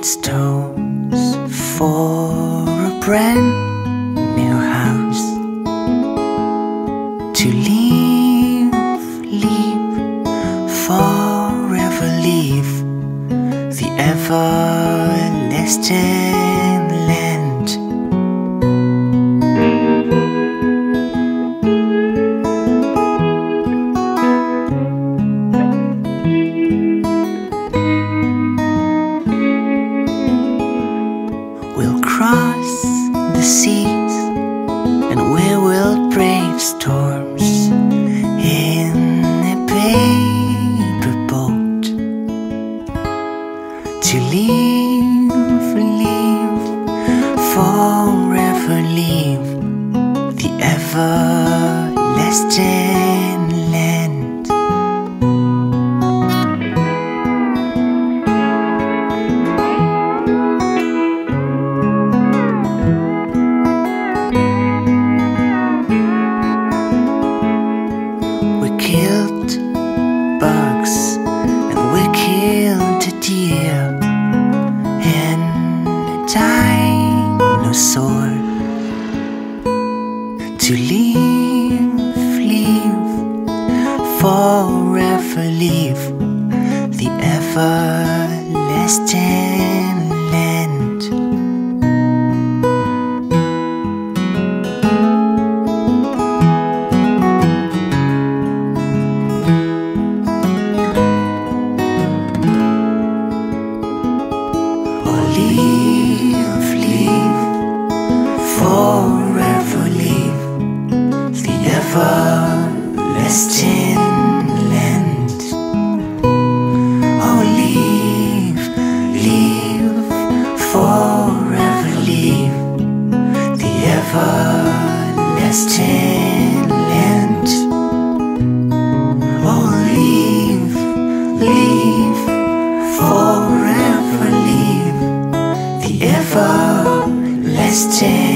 stones for a brand new house to live, forever live the everlasting land. We'll cross the seas and we will brave storms in a paper boat to live, forever live the everlasting land. We killed bugs and we killed a deer and a dinosaur to live, forever live the everlasting land. Forever live the everlasting land. Oh, live, forever live the everlasting land. Oh, live, forever live the everlasting